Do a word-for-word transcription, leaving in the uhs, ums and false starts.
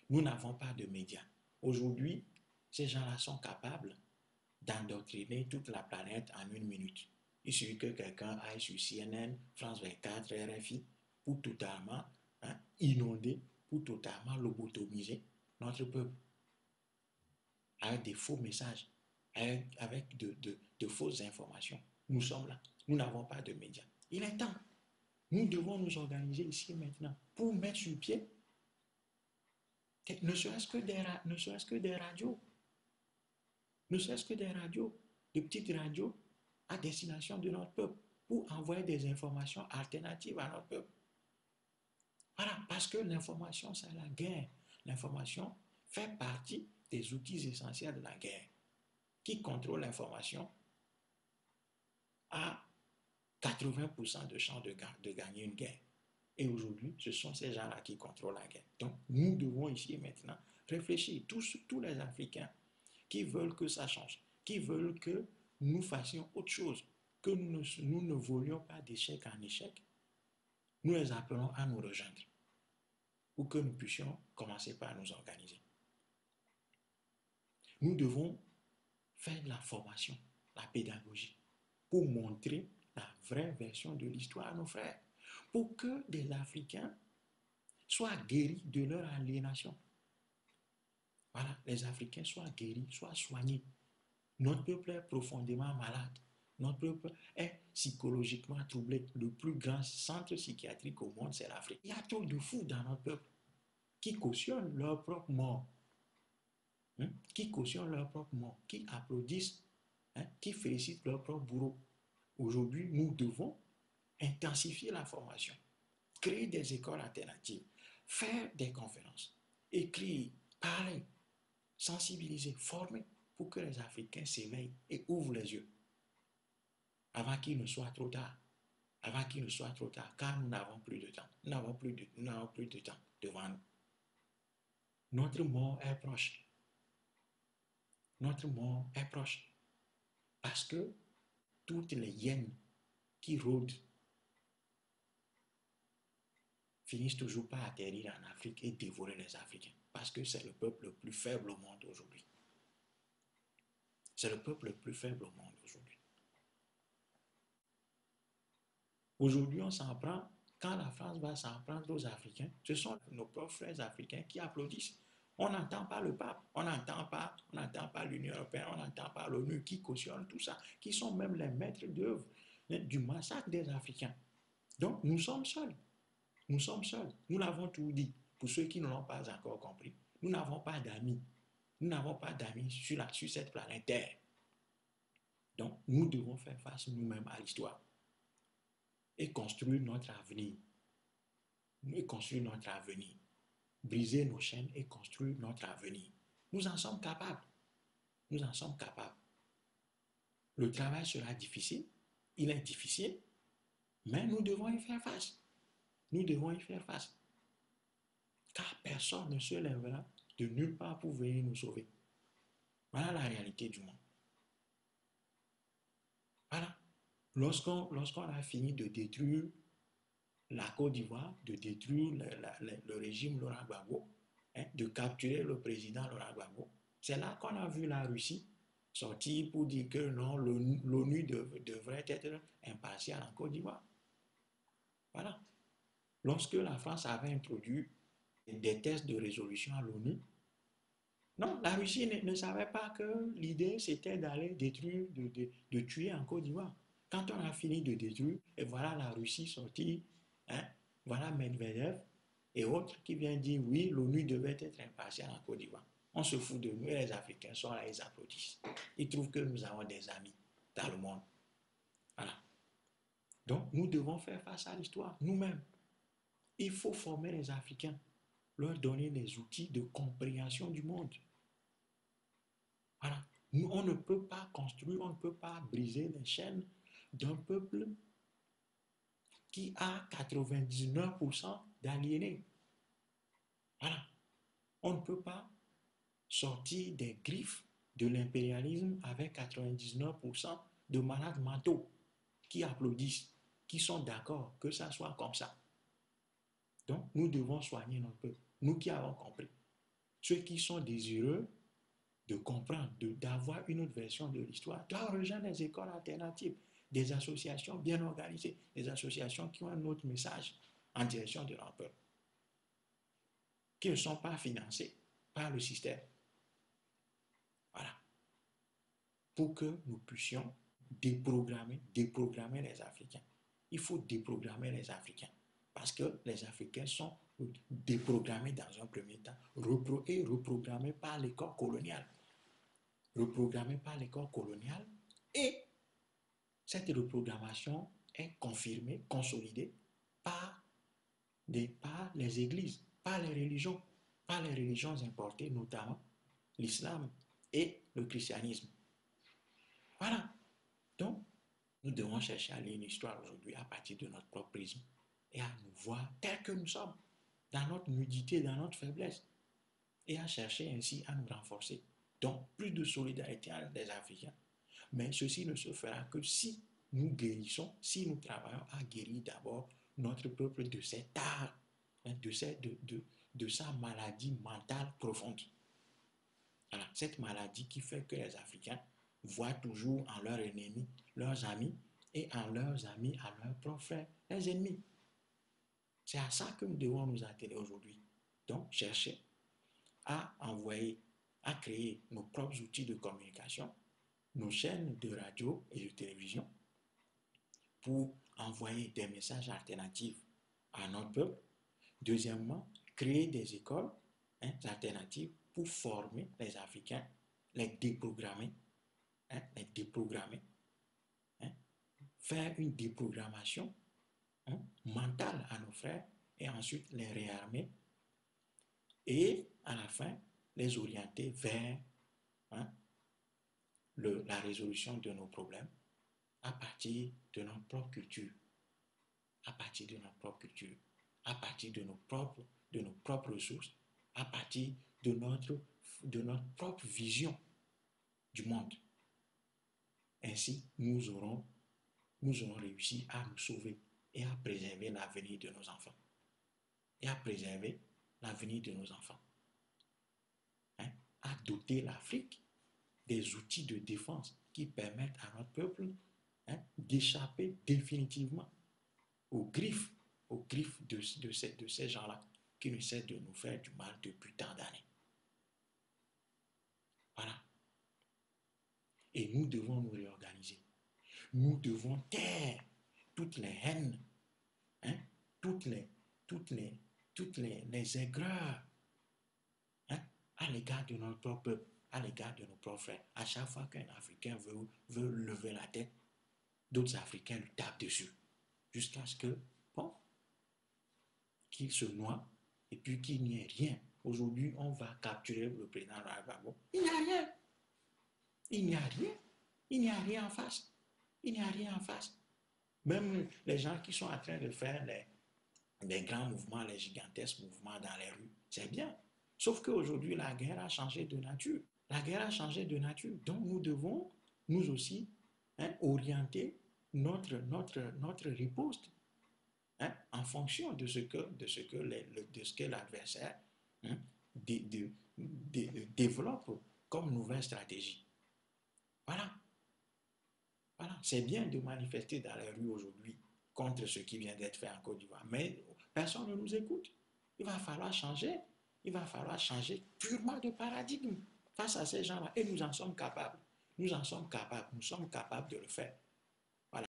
Nous n'avons pas de médias. Aujourd'hui, ces gens-là sont capables d'endoctriner toute la planète en une minute. Il suffit que quelqu'un aille sur C N N, France vingt-quatre, R F I, pour totalement hein, inonder, pour totalement lobotomiser notre peuple, avec des faux messages, avec, avec de, de, de fausses informations. Nous sommes là. Nous n'avons pas de médias. Il est temps. Nous devons nous organiser ici et maintenant pour mettre sur pied ne serait-ce que des, ne serait-ce que des radios, ne serait-ce que des radios, de petites radios à destination de notre peuple pour envoyer des informations alternatives à notre peuple. Voilà, parce que l'information, c'est la guerre. L'information fait partie des outils essentiels de la guerre. Qui contrôle l'information a quatre-vingts pour cent de chances de, de gagner une guerre. Et aujourd'hui, ce sont ces gens-là qui contrôlent la guerre. Donc, nous devons ici et maintenant réfléchir, tous, tous les Africains qui veulent que ça change, qui veulent que nous fassions autre chose, que nous ne, nous ne volions pas d'échec en échec, nous les appelons à nous rejoindre ou que nous puissions commencer par nous organiser. Nous devons faire de la formation, la pédagogie, pour montrer la vraie version de l'histoire à nos frères, pour que des Africains soient guéris de leur aliénation. Voilà, les Africains soient guéris, soient soignés. Notre peuple est profondément malade. Notre peuple est psychologiquement troublé. Le plus grand centre psychiatrique au monde, c'est l'Afrique. Il y a trop de fous dans notre peuple qui cautionnent leur propre mort, hein? qui cautionnent leur propre mort, qui applaudissent, hein? qui félicitent leur propre bourreau. Aujourd'hui, nous devons intensifier la formation, créer des écoles alternatives, faire des conférences, écrire, parler, sensibiliser, former pour que les Africains s'éveillent et ouvrent les yeux avant qu'il ne soit trop tard. Avant qu'il ne soit trop tard, car nous n'avons plus de temps. Nous n'avons plus de, nous n'avons plus de temps devant nous. Notre mort est proche. Notre mort est proche. Parce que toutes les hyènes qui rôdent finissent toujours par atterrir en Afrique et dévorer les Africains. Parce que c'est le peuple le plus faible au monde aujourd'hui. C'est le peuple le plus faible au monde aujourd'hui. Aujourd'hui, on s'en prend, quand la France va s'en prendre aux Africains, ce sont nos propres frères africains qui applaudissent. On n'entend pas le pape, on n'entend pas, on n'entend pas l'Union européenne, on n'entend pas l'ONU qui cautionne tout ça, qui sont même les maîtres d'œuvre du massacre des Africains. Donc, nous sommes seuls. Nous sommes seuls. Nous l'avons tout dit. Pour ceux qui ne l'ont pas encore compris, nous n'avons pas d'amis. Nous n'avons pas d'amis sur, la, sur cette planète Terre. Donc, nous devons faire face nous-mêmes à l'histoire et construire notre avenir. Et construire notre avenir. Briser nos chaînes et construire notre avenir. Nous en sommes capables. Nous en sommes capables. Le travail sera difficile. Il est difficile. Mais nous devons y faire face. Nous devons y faire face. Car personne ne se lèvera de nulle part pour venir nous sauver. Voilà la réalité du monde. Voilà. Lorsqu'on lorsqu'on a fini de détruire la Côte d'Ivoire, de détruire le, la, le, le régime Laurent Gbagbo, hein, de capturer le président Laurent Gbagbo, c'est là qu'on a vu la Russie sortir pour dire que non, l'ONU dev, devrait être impartiale en Côte d'Ivoire. Voilà. Lorsque la France avait introduit des tests de résolution à l'ONU, non, la Russie ne, ne savait pas que l'idée c'était d'aller détruire, de, de, de tuer en Côte d'Ivoire. Quand on a fini de détruire, et voilà la Russie sortie, hein, voilà Medvedev et autres qui viennent dire oui, l'ONU devait être impartiale en Côte d'Ivoire. On se fout de nous et les Africains sont là, ils applaudissent. Ils trouvent que nous avons des amis dans le monde. Voilà. Donc nous devons faire face à l'histoire nous-mêmes. Il faut former les Africains, leur donner des outils de compréhension du monde. Voilà. Nous, on ne peut pas construire, on ne peut pas briser les chaînes d'un peuple qui a quatre-vingt-dix-neuf pour cent d'aliénés. Voilà. On ne peut pas sortir des griffes de l'impérialisme avec quatre-vingt-dix-neuf pour cent de malades mentaux qui applaudissent, qui sont d'accord que ça soit comme ça. Donc, nous devons soigner notre peuple, nous qui avons compris. Ceux qui sont désireux de comprendre, d'avoir une autre version de l'histoire, doivent rejoindre les écoles alternatives, des associations bien organisées, des associations qui ont un autre message en direction de leur peuple, qui ne sont pas financées par le système. Voilà. Pour que nous puissions déprogrammer, déprogrammer les Africains. Il faut déprogrammer les Africains. Parce que les Africains sont déprogrammés dans un premier temps repro et reprogrammés par l'école coloniale. Reprogrammés par l'école coloniale et cette reprogrammation est confirmée, consolidée par, des, par les églises, par les religions, par les religions importées, notamment l'islam et le christianisme. Voilà. Donc, nous devons chercher à lire une histoire aujourd'hui à partir de notre propre prisme et à nous voir tels que nous sommes, dans notre nudité, dans notre faiblesse, et à chercher ainsi à nous renforcer. Donc, plus de solidarité avec les Africains. Mais ceci ne se fera que si nous guérissons, si nous travaillons à guérir d'abord notre peuple de cet art, de, cette, de, de, de sa maladie mentale profonde. Voilà, cette maladie qui fait que les Africains voient toujours en leurs ennemis leurs amis et en leurs amis à leurs propres frères, les ennemis. C'est à ça que nous devons nous atteler aujourd'hui. Donc, chercher à envoyer, à créer nos propres outils de communication, nos chaînes de radio et de télévision pour envoyer des messages alternatifs à notre peuple. Deuxièmement, créer des écoles hein, alternatives pour former les Africains, les déprogrammer, hein, les déprogrammer, hein, faire une déprogrammation hein, mentale à nos frères et ensuite les réarmer et à la fin les orienter vers hein, le, la résolution de nos problèmes à partir de notre propre culture, à partir de notre propre culture, à partir de nos propres, de nos propres ressources, à partir de notre, de notre propre vision du monde. Ainsi, nous aurons, nous aurons réussi à nous sauver et à préserver l'avenir de nos enfants. Et à préserver l'avenir de nos enfants. Hein? À doter l'Afrique des outils de défense qui permettent à notre peuple hein, d'échapper définitivement aux griffes, aux griffes de, de ces, de ces gens-là qui ne cessent de nous faire du mal depuis tant d'années. Voilà. Et nous devons nous réorganiser. Nous devons taire toutes les haines, hein, toutes les, toutes les, toutes les, les aigreurs hein, à l'égard de notre propre peuple, à l'égard de nos propres frères. À chaque fois qu'un Africain veut, veut lever la tête, d'autres Africains lui tapent dessus. Jusqu'à ce que, bon, qu'il se noie et puis qu'il n'y ait rien. Aujourd'hui, on va capturer le président Gbagbo. Il n'y a rien. Il n'y a rien. Il n'y a rien en face. Il n'y a rien en face. Même les gens qui sont en train de faire les, les grands mouvements, les gigantesques mouvements dans les rues, c'est bien. Sauf qu'aujourd'hui, la guerre a changé de nature. La guerre a changé de nature. Donc, nous devons, nous aussi, hein, orienter notre, notre, notre riposte hein, en fonction de ce que, de ce que, les, de ce que l'adversaire hein, de, de, de, de, développe comme nouvelle stratégie. Voilà. Voilà. C'est bien de manifester dans les rues aujourd'hui contre ce qui vient d'être fait en Côte d'Ivoire, mais personne ne nous écoute. Il va falloir changer. Il va falloir changer purement de paradigme face à ces gens-là. Et nous en sommes capables. Nous en sommes capables. Nous sommes capables de le faire.